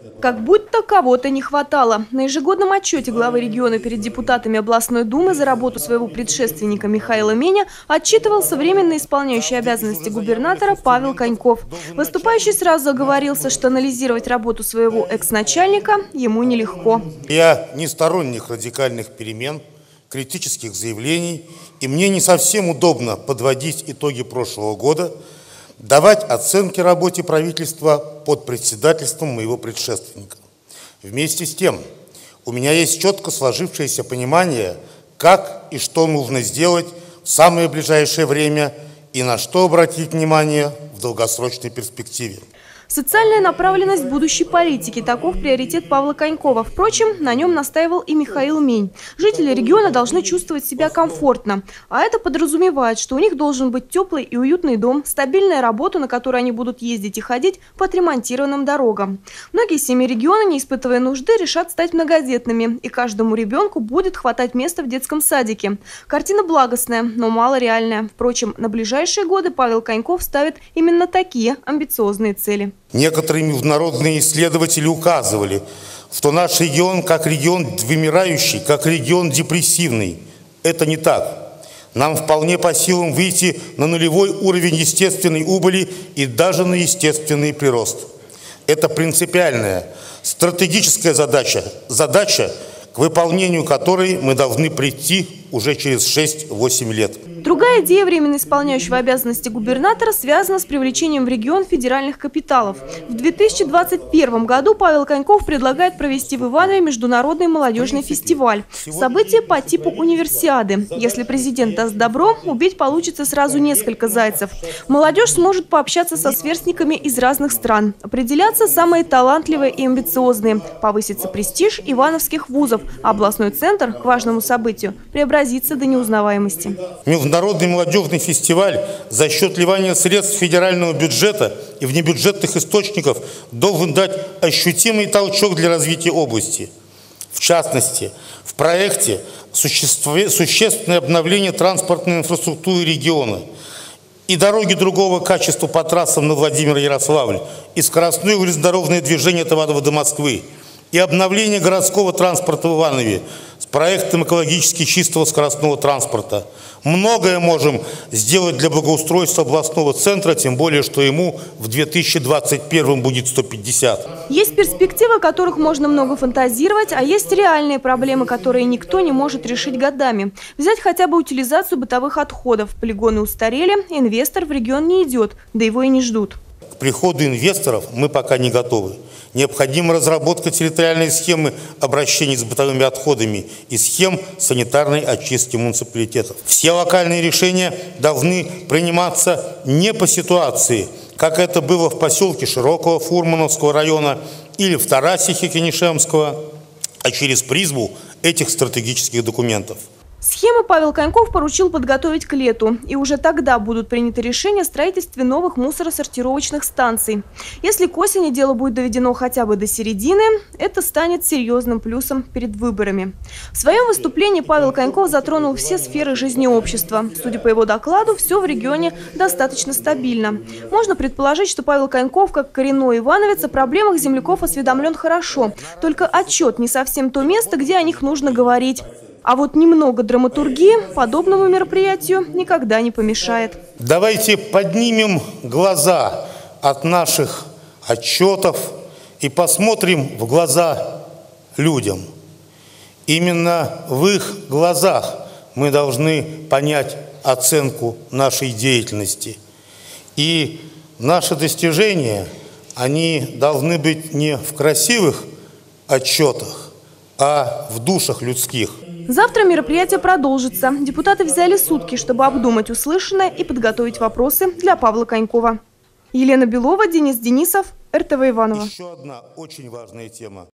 Как будто кого-то не хватало. На ежегодном отчете главы региона перед депутатами областной думы за работу своего предшественника Михаила Меня отчитывался временно исполняющий обязанности губернатора Павел Коньков. Выступающий сразу оговорился, что анализировать работу своего экс-начальника ему нелегко. Я не сторонник радикальных перемен, критических заявлений, и мне не совсем удобно подводить итоги прошлого года, давать оценки работе правительства под председательством моего предшественника. Вместе с тем, у меня есть четко сложившееся понимание, как и что нужно сделать в самое ближайшее время и на что обратить внимание в долгосрочной перспективе. Социальная направленность будущей политики – таков приоритет Павла Конькова. Впрочем, на нем настаивал и Михаил Мень. Жители региона должны чувствовать себя комфортно. А это подразумевает, что у них должен быть теплый и уютный дом, стабильная работа, на которой они будут ездить и ходить по отремонтированным дорогам. Многие семьи региона, не испытывая нужды, решат стать многодетными. И каждому ребенку будет хватать места в детском садике. Картина благостная, но мало реальная. Впрочем, на ближайшие годы Павел Коньков ставит именно такие амбициозные цели. Некоторые международные исследователи указывали, что наш регион как регион вымирающий, как регион депрессивный. Это не так. Нам вполне по силам выйти на нулевой уровень естественной убыли и даже на естественный прирост. Это принципиальная, стратегическая задача, к выполнению которой мы должны прийти уже через 6-8 лет. Другая идея временно исполняющего обязанности губернатора связана с привлечением в регион федеральных капиталов. В 2021 году Павел Коньков предлагает провести в Иванове международный молодежный фестиваль. Событие по типу универсиады. Если президент даст добро, убить получится сразу несколько зайцев. Молодежь сможет пообщаться со сверстниками из разных стран. Определятся самые талантливые и амбициозные. Повысится престиж ивановских вузов, а областной центр к важному событию преобразится до неузнаваемости. Международный молодежный фестиваль за счет вливания средств федерального бюджета и внебюджетных источников должен дать ощутимый толчок для развития области. В частности, в проекте существенное обновление транспортной инфраструктуры региона и дороги другого качества по трассам на Владимир-Ярославль, и скоростное железнодорожное движение от Иванова до Москвы, и обновление городского транспорта в Иванове с проектом экологически чистого скоростного транспорта. Многое можем сделать для благоустройства областного центра, тем более, что ему в 2021 будет 150. Есть перспективы, о которых можно много фантазировать, а есть реальные проблемы, которые никто не может решить годами. Взять хотя бы утилизацию бытовых отходов. Полигоны устарели, инвестор в регион не идет, да его и не ждут. К приходу инвесторов мы пока не готовы. Необходима разработка территориальной схемы обращения с бытовыми отходами и схем санитарной очистки муниципалитетов. Все локальные решения должны приниматься не по ситуации, как это было в поселке Широкого Фурмановского района или в Тарасихе Кенешемского, а через призму этих стратегических документов. Схемы Павел Коньков поручил подготовить к лету, и уже тогда будут приняты решения о строительстве новых мусоросортировочных станций. Если к осени дело будет доведено хотя бы до середины, это станет серьезным плюсом перед выборами. В своем выступлении Павел Коньков затронул все сферы жизни общества. Судя по его докладу, все в регионе достаточно стабильно. Можно предположить, что Павел Коньков, как коренной ивановец, о проблемах земляков осведомлен хорошо. Только отчет не совсем то место, где о них нужно говорить. А вот немного драматургии подобному мероприятию никогда не помешает. Давайте поднимем глаза от наших отчетов и посмотрим в глаза людям. Именно в их глазах мы должны понять оценку нашей деятельности. И наши достижения, они должны быть не в красивых отчетах, а в душах людских. Завтра мероприятие продолжится. Депутаты взяли сутки, чтобы обдумать услышанное и подготовить вопросы для Павла Конькова. Елена Белова, Денис Денисов, РТВ Иваново. Еще одна очень важная тема.